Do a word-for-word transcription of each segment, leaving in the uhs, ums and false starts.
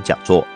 讲座。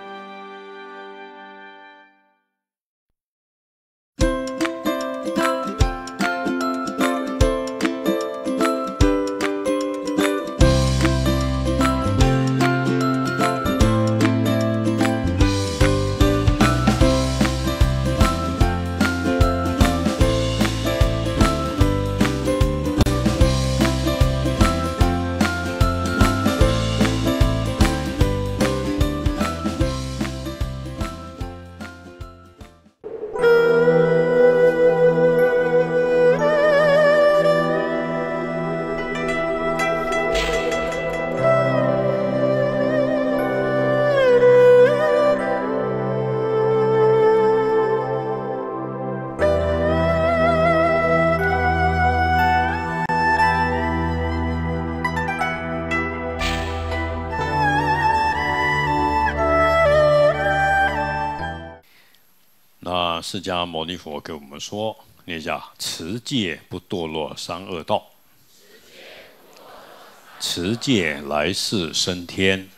那释迦牟尼佛给我们说，念一下：持戒不堕落三恶道，持戒来世升天。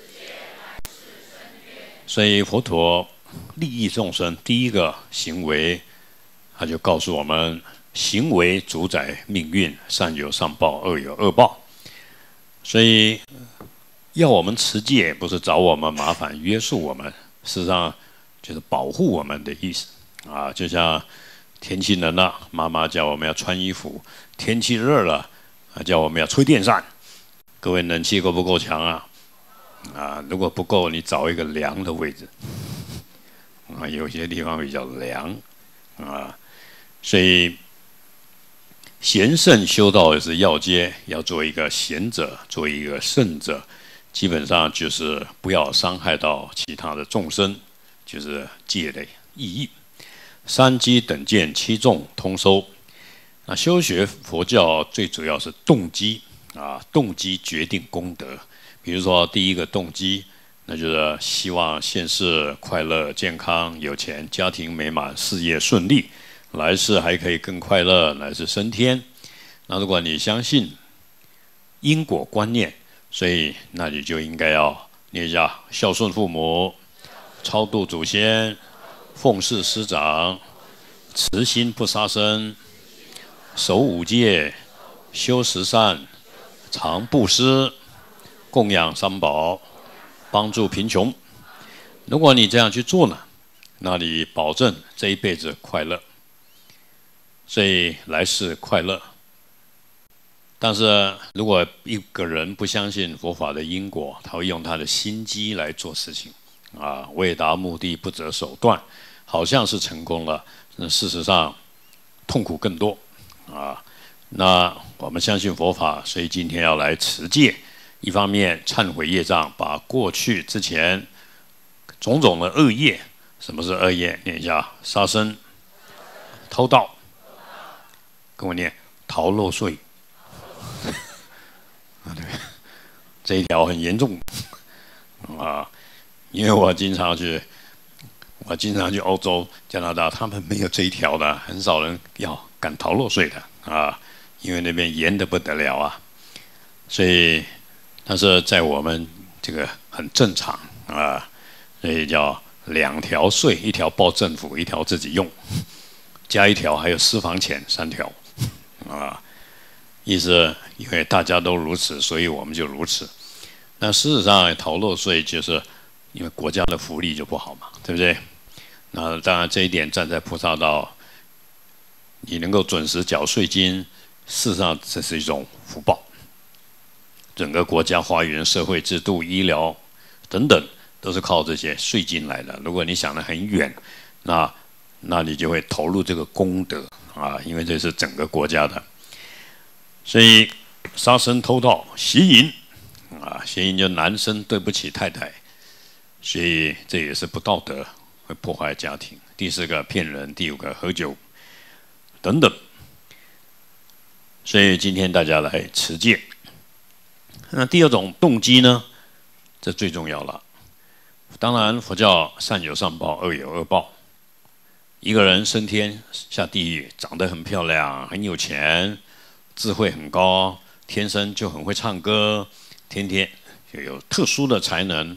所以佛陀利益众生，第一个行为，他就告诉我们：行为主宰命运，善有善报，恶有恶报。所以要我们持戒，不是找我们麻烦、约束我们，事实上就是保护我们的意思啊。就像天气冷了，妈妈叫我们要穿衣服；天气热了，啊，叫我们要吹电扇。各位，冷气够不够强啊？啊，如果不够，你找一个凉的位置。啊，有些地方比较凉啊，所以贤圣修道也是要阶，要做一个贤者，做一个圣者，基本上就是不要伤害到其他的众生，就是戒的意义。三机等见，七众通收。那修学佛教最主要是动机啊，动机决定功德。比如说第一个动机，那就是希望现世快乐、健康、有钱、家庭美满、事业顺利，来世还可以更快乐，来世升天。那如果你相信因果观念，所以那你就应该要念一下：孝顺父母、超度祖先、奉事师长、慈心不杀生、守五戒、修十善、常布施、供养三宝、帮助贫穷。如果你这样去做呢，那你保证这一辈子快乐，所以来世快乐。但是如果一个人不相信佛法的因果，他会用他的心机来做事情啊，为达目的不择手段，好像是成功了，那事实上痛苦更多啊。那我们相信佛法，所以今天要来持戒。一方面忏悔业障，把过去之前种种的恶业，什么是恶业？念一下：杀生、偷盗，跟我念逃漏税。啊，对，这一条很严重啊，因为我经常去，我经常去欧洲、加拿大，他们没有这一条的，很少人要敢逃漏税的啊，因为那边严得不得了啊，所以。但是在我们这个很正常啊，所以叫两条税，一条报政府，一条自己用，加一条还有私房钱，三条啊。意思因为大家都如此，所以我们就如此。那事实上逃漏税就是因为国家的福利就不好嘛，对不对？那当然这一点站在菩萨道，你能够准时缴税金，事实上这是一种福报。整个国家花园、社会制度、医疗等等，都是靠这些税金来的。如果你想得很远，那那你就会投入这个功德啊，因为这是整个国家的。所以杀生、偷盗、邪淫啊，邪淫就男生对不起太太，所以这也是不道德，会破坏家庭。第四个骗人，第五个喝酒等等。所以今天大家来持戒。那第二种动机呢，这最重要了。当然，佛教善有善报，恶有恶报。一个人升天下地狱，长得很漂亮，很有钱，智慧很高，天生就很会唱歌，天天就有特殊的才能，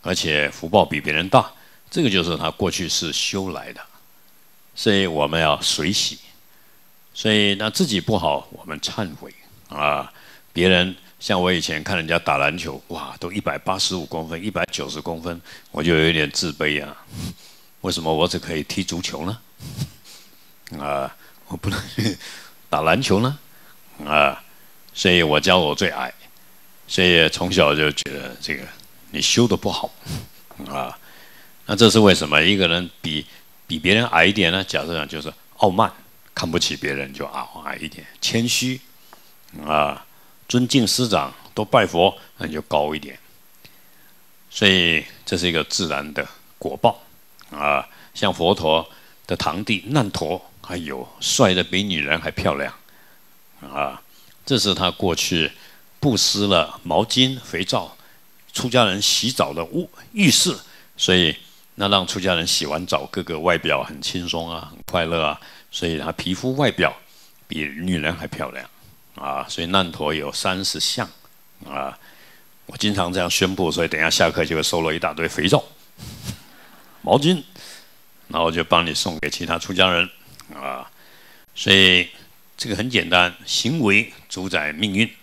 而且福报比别人大，这个就是他过去是修来的，所以我们要随喜。所以那自己不好，我们忏悔啊。别人像我以前看人家打篮球，哇，都一百八十五公分、一百九十公分，我就有一点自卑啊。为什么我只可以踢足球呢？啊，我不能打篮球呢？啊，所以我教我最矮，所以从小就觉得这个你修的不好啊。那这是为什么？一个人比比别人矮一点呢？假设讲就是傲慢，看不起别人就矮矮一点；谦虚啊，尊敬师长，多拜佛，那你就高一点。所以这是一个自然的果报啊。像佛陀的堂弟难陀，还有帅的比女人还漂亮啊。这是他过去布施了毛巾、肥皂，出家人洗澡的浴浴室，所以那让出家人洗完澡，个个外表很轻松啊，很快乐啊，所以他皮肤外表比女人还漂亮啊。所以难陀有三十相啊。我经常这样宣布，所以等一下下课就会收了一大堆肥皂、毛巾，然后我就帮你送给其他出家人啊。所以这个很简单，行为主宰命运。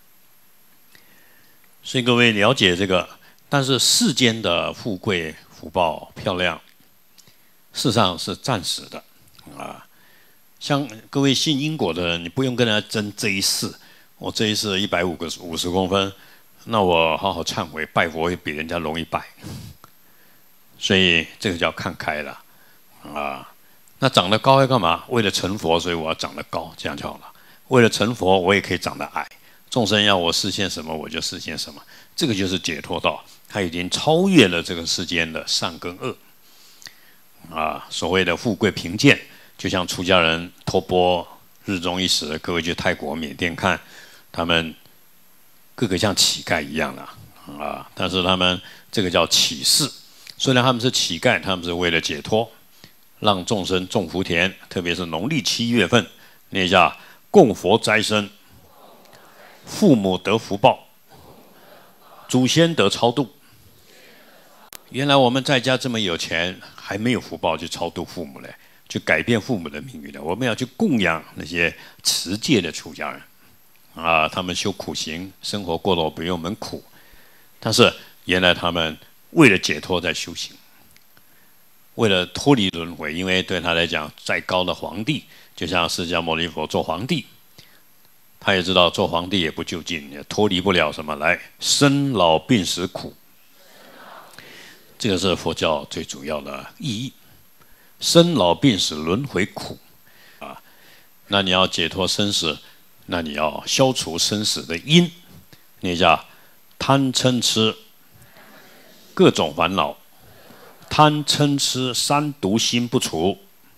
所以各位了解这个，但是世间的富贵、福报、漂亮，事实上是暂时的啊。像各位信因果的人，你不用跟人家争这一世，我这一世一百五个五十公分，那我好好忏悔拜佛，也比人家容易拜。所以这个叫看开了啊。那长得高要干嘛？为了成佛，所以我要长得高，这样就好了。为了成佛，我也可以长得矮。众生要我实现什么，我就实现什么。这个就是解脱道，它已经超越了这个世间的善跟恶啊。所谓的富贵贫贱，就像出家人托钵日中一时，各位去泰国、缅甸看，他们个个像乞丐一样了啊。但是他们这个叫乞士，虽然他们是乞丐，他们是为了解脱。让众生种福田，特别是农历七月份，念一下供佛斋生，父母得福报，祖先得超度。原来我们在家这么有钱，还没有福报去超度父母嘞，去改变父母的命运的。我们要去供养那些持戒的出家人啊，他们修苦行，生活过得比我们苦，但是原来他们为了解脱在修行。为了脱离轮回，因为对他来讲，再高的皇帝，就像释迦牟尼佛做皇帝，他也知道做皇帝也不究竟，也脱离不了什么来生老病死苦。这个是佛教最主要的意义，生老病死轮回苦啊。那你要解脱生死，那你要消除生死的因，念一下贪嗔痴各种烦恼。贪嗔痴三毒心不除，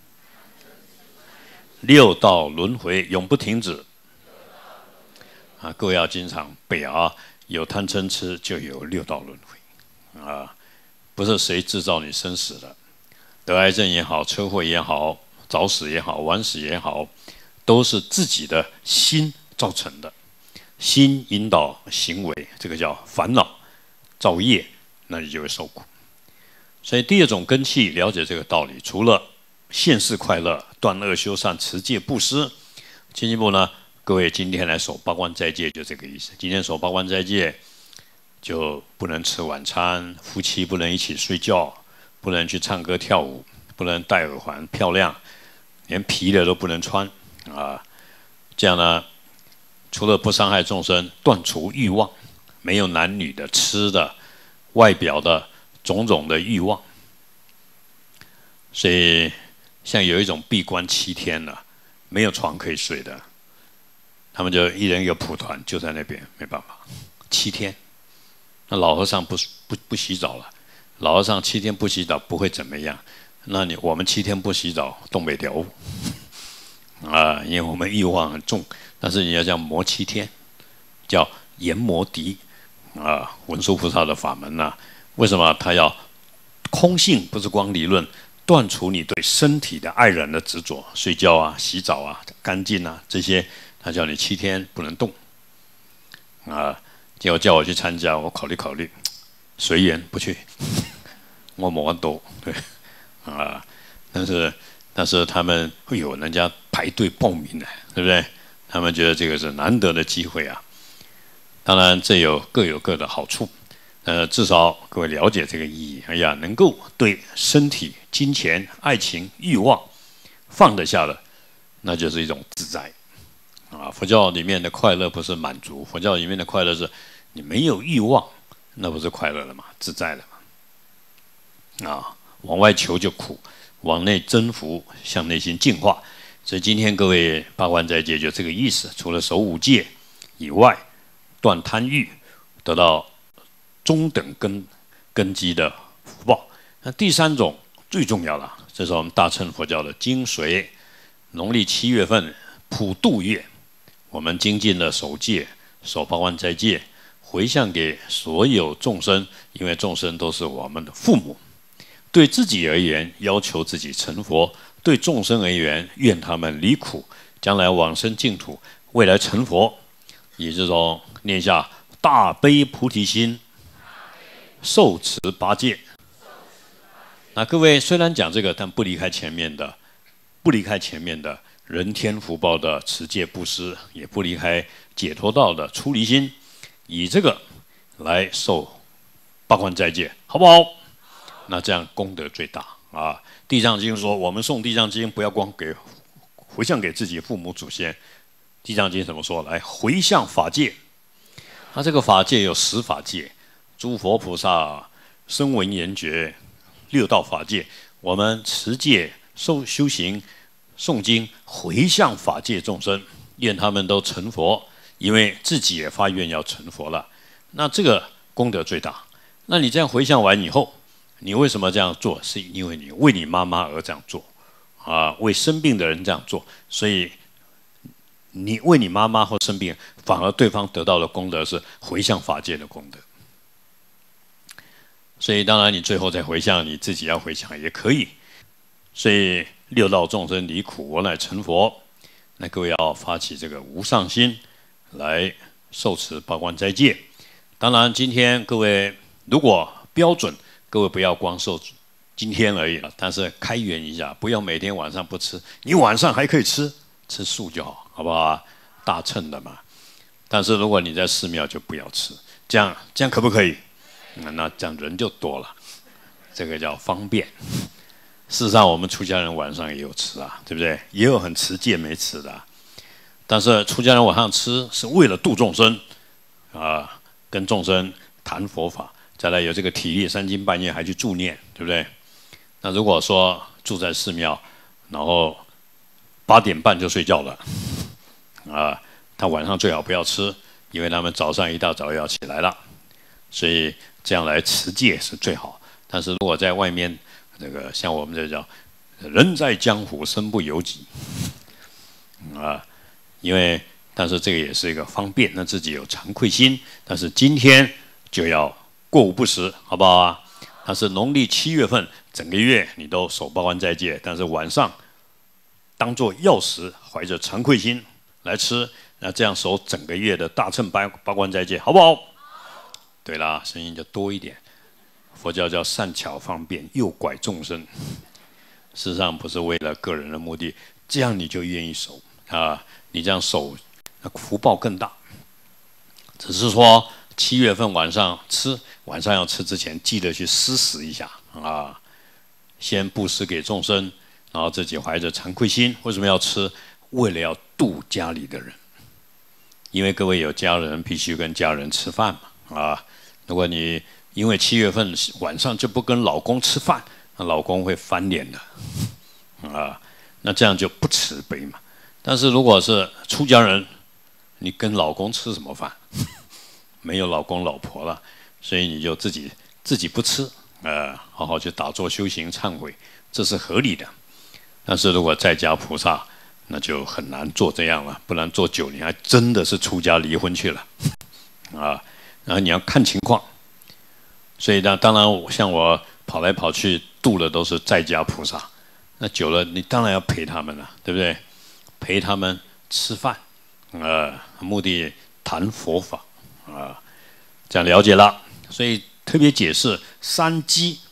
六道轮回永不停止。啊，各位要经常背啊！有贪嗔痴，就有六道轮回啊！不是谁制造你生死的，得癌症也好，车祸也好，早死也好，晚死也好，都是自己的心造成的。心引导行为，这个叫烦恼造业，那你就会受苦。所以第二种根器，了解这个道理，除了现世快乐、断恶修善、持戒布施，进一步呢，各位今天来守八关斋戒，就这个意思。今天守八关斋戒，就不能吃晚餐，夫妻不能一起睡觉，不能去唱歌跳舞，不能戴耳环漂亮，连皮的都不能穿啊。这样呢，除了不伤害众生，断除欲望，没有男女的、吃的、外表的。种种的欲望，所以像有一种闭关七天了，没有床可以睡的，他们就一人一个蒲团，就在那边，没办法，七天。那老和尚不不不洗澡了，老和尚七天不洗澡不会怎么样，那你我们七天不洗澡，东北调啊，因为我们欲望很重，但是你要这样磨七天，叫研磨敌啊，文殊菩萨的法门啊。为什么他要空性？不是光理论，断除你对身体的爱人的执着，睡觉啊、洗澡啊、干净啊这些，他叫你七天不能动啊。结果叫我去参加，我考虑考虑， 随缘不去，我冇完多对啊，但是但是他们会有人家排队报名的，对不对？他们觉得这个是难得的机会啊。当然，这有各有各的好处。呃，至少各位了解这个意义。哎呀，能够对身体、金钱、爱情、欲望放得下的，那就是一种自在啊。佛教里面的快乐不是满足，佛教里面的快乐是你没有欲望，那不是快乐了吗？自在了嘛。啊，往外求就苦，往内征服，向内心净化。所以今天各位八关斋戒就这个意思。除了守五戒以外，断贪欲，得到中等根根基的福报。那第三种最重要了，这是我们大乘佛教的精髓。农历七月份普度月，我们精进的守戒，守八关斋戒，回向给所有众生，因为众生都是我们的父母。对自己而言，要求自己成佛；对众生而言，愿他们离苦，将来往生净土，未来成佛。以这种念下大悲菩提心，受持八戒。那各位虽然讲这个，但不离开前面的，不离开前面的人天福报的持戒布施，也不离开解脱道的出离心，以这个来受八关斋戒，好不好？那这样功德最大啊！地藏经说，我们诵地藏经不要光给回向给自己父母祖先，地藏经怎么说？来回向法界。它这个法界有十法界，诸佛菩萨声闻缘觉六道法界，我们持戒受修行诵经回向法界众生，愿他们都成佛，因为自己也发愿要成佛了。那这个功德最大。那你这样回向完以后，你为什么这样做？是因为你为你妈妈而这样做啊，为生病的人这样做，所以你为你妈妈或生病，反而对方得到的功德是回向法界的功德。所以当然你最后再回向，你自己要回向也可以。所以六道众生离苦，我乃成佛。那各位要发起这个无上心来受持八关斋戒。当然今天各位如果标准，各位不要光受今天而已了，但是开源一下，不要每天晚上不吃，你晚上还可以吃，吃素就好，好不好啊？大乘的嘛。但是如果你在寺庙就不要吃，这样这样可不可以？那那这样人就多了，这个叫方便。事实上，我们出家人晚上也有吃啊，对不对？也有很持戒没吃的、啊，但是出家人晚上吃是为了度众生啊，跟众生谈佛法。再来有这个体力，三更半夜还去助念，对不对？那如果说住在寺庙，然后八点半就睡觉了，啊，他晚上最好不要吃，因为他们早上一大早要起来了，所以这样来持戒是最好。但是如果在外面，这个像我们这叫人在江湖身不由己，啊，因为但是这个也是一个方便，让自己有惭愧心。但是今天就要过午不食，好不好啊？但是农历七月份，整个月你都守八关斋戒，但是晚上当作药食，怀着惭愧心来吃，那这样守整个月的大乘八八关斋戒，好不好？对啦，声音就多一点。佛教叫善巧方便，诱拐众生。事实上不是为了个人的目的，这样你就愿意守啊？你这样守，那福报更大。只是说七月份晚上吃，晚上要吃之前记得去施食一下啊，先布施给众生，然后自己怀着惭愧心。为什么要吃？为了要度家里的人，因为各位有家人，必须跟家人吃饭嘛啊。如果你因为七月份晚上就不跟老公吃饭，那老公会翻脸的啊，那这样就不慈悲嘛。但是如果是出家人，你跟老公吃什么饭？没有老公老婆了，所以你就自己自己不吃，呃，好好去打坐修行忏悔，这是合理的。但是如果在家菩萨，那就很难做这样了，不然做久你还真的是出家离婚去了啊。然后你要看情况，所以呢，当然像我跑来跑去度的都是在家菩萨，那久了你当然要陪他们了，对不对？陪他们吃饭，呃，目的谈佛法。啊，这样了解了，所以特别解释三机